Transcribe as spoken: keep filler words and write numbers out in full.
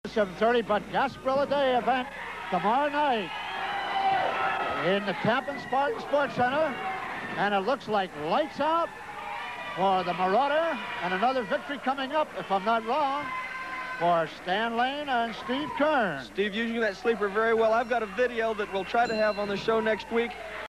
seven thirty, but Gasparilla Day event tomorrow night in the Tampa Spartan Sports Center. And it looks like lights out for the Marauder, and another victory coming up, if I'm not wrong, for Stan Lane and Steve Keirn. Steve using that sleeper very well. I've got a video that we'll try to have on the show next week.